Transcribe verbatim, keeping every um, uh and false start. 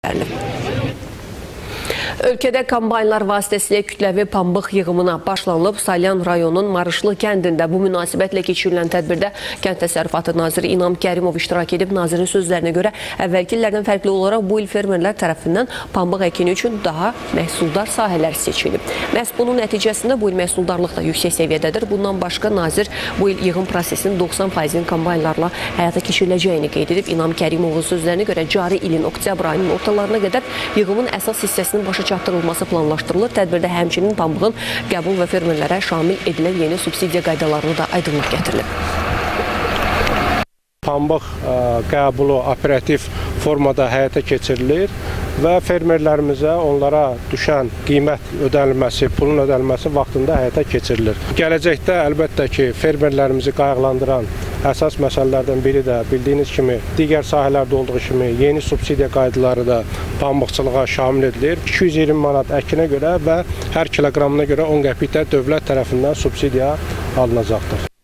Ölkədə kombaynlar vasitəsilə kütləvi pambıq yığımına başlanılıb. Salyan rayonunun Marışlı kəndində bu münasibətlə keçirilən tədbirdə Kənd Təsərrüfatı naziri İnam Kərimov iştirak edib. Nazirin sözlərinə görə əvvəlki illərdən fərqli olaraq bu il fermerlər tərəfindən pambıq əkini üçün daha məhsuldar sahələr seçilib. Məhz bunun nəticəsində bu il məhsuldarlıq da yüksək səviyyədədir. Bundan başqa nazir bu il yığım prosesinin doxsan faizinin kombaynlarla həyata keçiriləcəyini qeyd edib. İnam Kərimovun sözlərinə görə cari ilin oktyabr ayının ortalarına qədər yığımın əsas hissəsinin başa çatdırılması planlaşdırılır. Tədbirdə həmçinin pambığın qəbul və fermerlərə şamil edilən yeni subsidiya qaydalarını da aydınlıq gətirilib. Pambıq qəbulu operativ formada həyata keçirilir və fermerlərimizə onlara düşən qiymət ödənilməsi, pulun ödənilməsi vaxtında həyata keçirilir. Gələcəkdə əlbəttə ki, fermerlərimizi qayğılandıran əsas məsələlərdən biri də bildiyiniz kimi digər sahələrdə olduğu kimi yeni subsidiya qaydaları da pambıqçılığa şamil edilir. iki yüz iyirmi manat əkinə görə və hər kiloqramına görə on qəpik də dövlət tərəfindən subsidiya alınacaqdır.